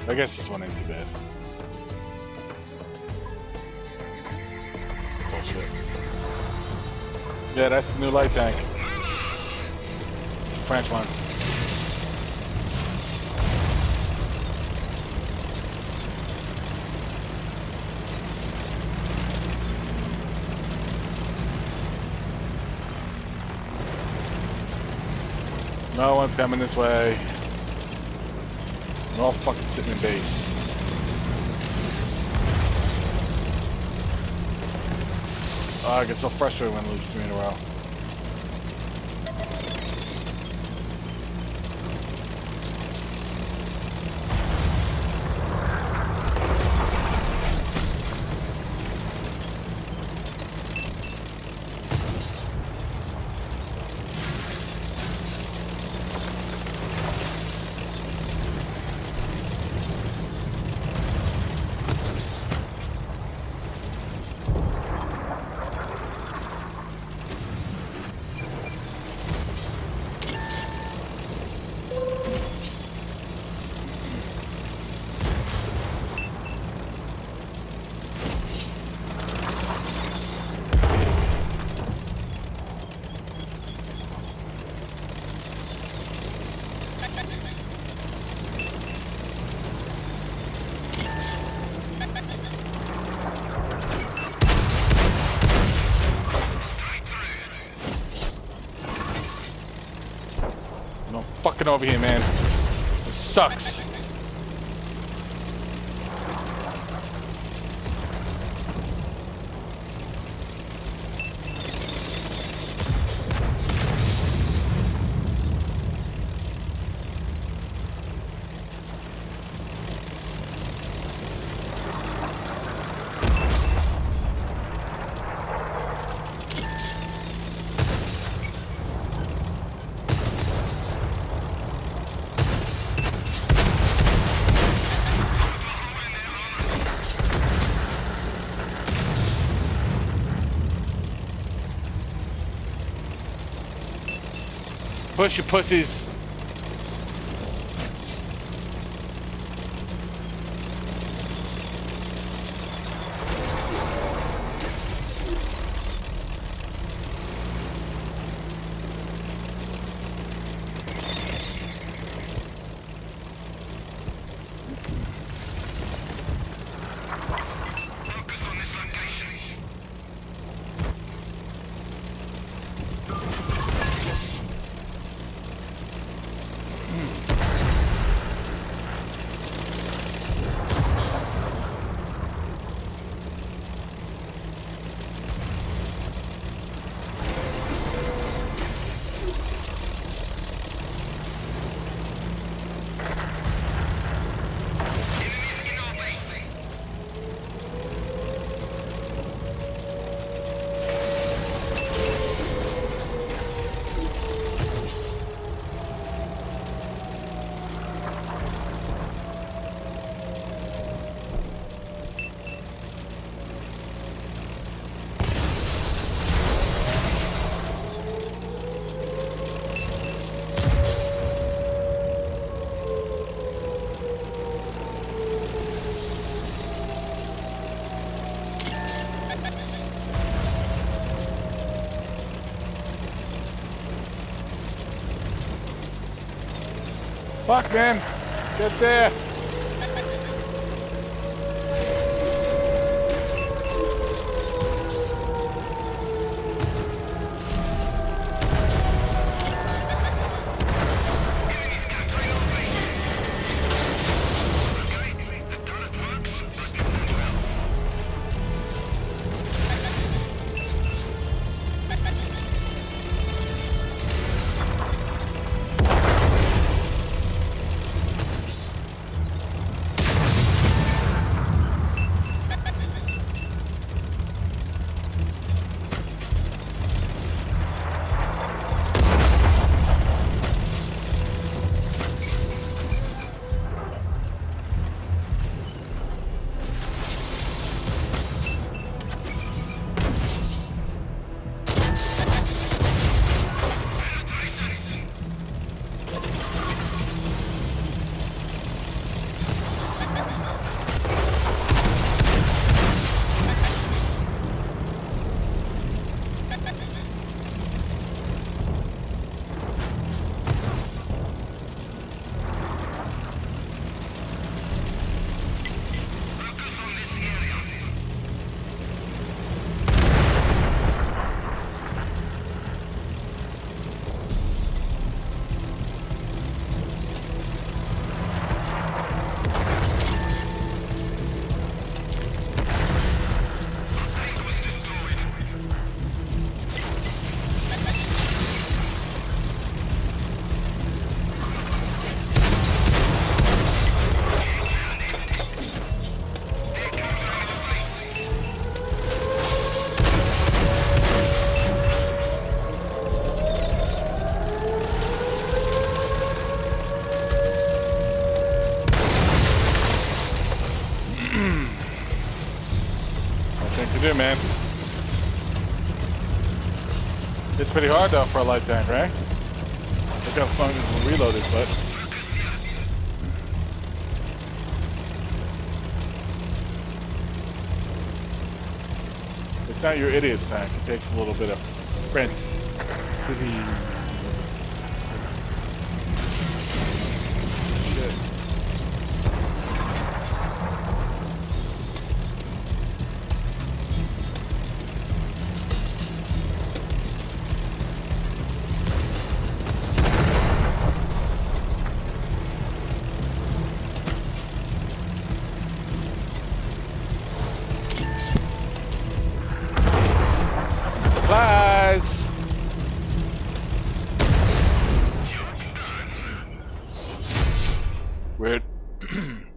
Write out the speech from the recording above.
I guess this one ain't too bad. Bullshit. Yeah, that's the new light tank. French one. No one's coming this way. We're all fucking sitting in base. Oh, I get so frustrated when I lose 3 in a row. No fucking over here, man. This sucks. Push your pussies. Fuck, man. Get there. You do, man. It's pretty hard though for a light tank, right? Look how long as we reloaded, but it's not your idiot's tank. It takes a little bit of sprint. Supplies! Weird.